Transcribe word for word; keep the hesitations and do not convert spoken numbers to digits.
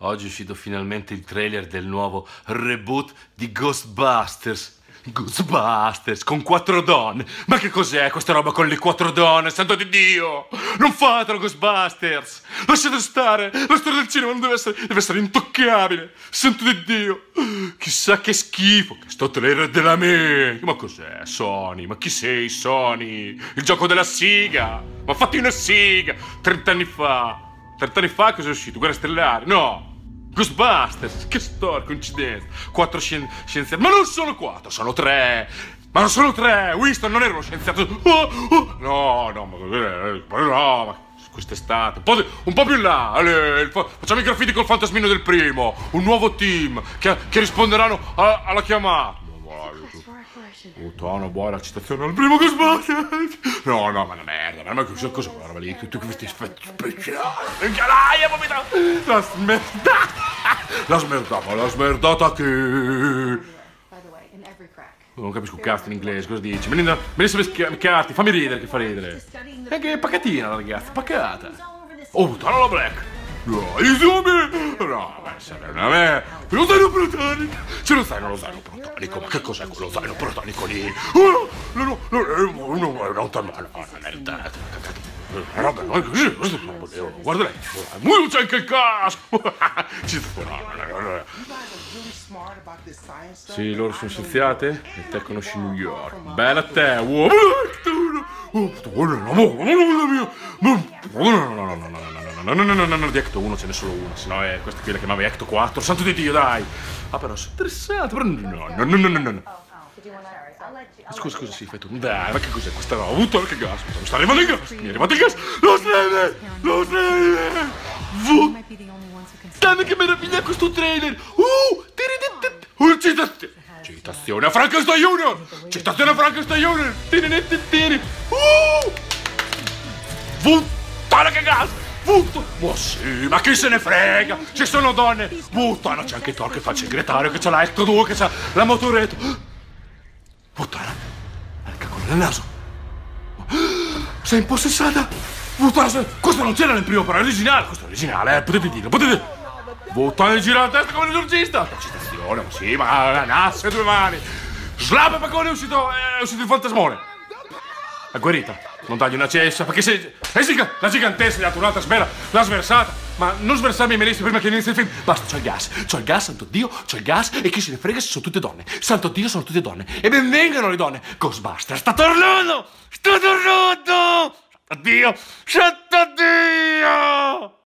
Oggi è uscito finalmente il trailer del nuovo reboot di Ghostbusters. Ghostbusters con quattro donne. Ma che cos'è questa roba con le quattro donne? Santo di Dio! Non fatelo Ghostbusters! Lasciate stare! La storia del cinema non deve essere, deve essere intoccabile! Santo di Dio! Chissà che schifo! Che sto trailer della me! Ma cos'è Sony? Ma chi sei Sony? Il gioco della siga! Ma fatti una siga! Trent'anni fa! Trent'anni fa cosa è uscito? Guerra Stellare? No! Ghostbusters, che storia, coincidenza. Quattro scien- scienziati, ma non sono quattro, sono tre. Ma non sono tre. Winston non era uno scienziato. Oh, oh. No, no, ma, no, ma quest'estate. Un po', di, un po' più in là. Ale, il, facciamo i graffiti col fantasmino del primo. Un nuovo team che, che risponderanno a, alla chiamata. Puttana, buona la citazione al primo Ghostbusters. No, no, ma una merda, ma cosa cosa guarda lì, tutti questi effetti speciali. Incalaia, vomita. La smerda. La smerdata, la smerdata che non capisco un cazzo in inglese, cosa dici? Melinda, Melissa McCarthy, fammi ridere che fa ridere. E che pacatina la ragazza, pacata. Oh, puttana la Black. No, i zombie! No, ma serve a me! Lo zaino protonico! Se lo zaino, lo zaino protonico, ma che cos'è quello zaino protonico lì? Oh, no, no, no, no, no, no, no, no, no, merda, roba, non è così, questo non volevo, guarda lei, non c'è anche il casco! Ci sta, no, no, no, no. Sì, loro sono scienziate e te conosci New York. Bella a te, wow! Oh, no, no, no, no, no, no. No, no, no, no, no, no, di Ecto uno ce n'è solo uno, sennò è questa qui la chiamavi Ecto quattro, santo di Dio, dai! Ah, però sono interessato, però no, no, no, no, no, no. Scusa, scusa, sì, fai tu, dai, ma che cos'è questa roba? Butto che gas, mi sta arrivando il gas, mi è arrivato il gas, lo slave, lo slave! Vu! Dammi che meraviglia questo trailer! Uh! Uh, citazione! Citazione a Frankenstein Junior! Citazione a Frankenstein Junior! Tiri, tiri, uh! Puttana che gas! Butto! Ma sì, ma chi se ne frega? Ci sono donne! Puttana, c'è anche Thor che fa il segretario, che c'ha la Ecto due, che c'ha la motoretto! Puttana! Ha il cacolo nel naso! Sei impossessata! Puttana, questo non c'era nel primo, però è originale! Questo è originale, eh, potete dirlo, potete... Puttana, gira la testa come l'esorcista! Citazione, ma sì, ma la nasse, due mani! Slap, pacone, è uscito, è uscito il fantasmone! È guarita! Non dargli una cessa, perché se... Eh sì, la gigantessa gli ha dato un'altra smera, l'ha sversata. Ma non sversarmi i melessi prima che inizi il film. Basta, c'ho il gas, c'ho il gas, santo Dio, c'ho il gas e chi se ne frega se sono tutte donne. Santo Dio, sono tutte donne. E benvengano le donne. Ghostbusters, sta tornando! Sta tornando! Santo Dio, santo Dio!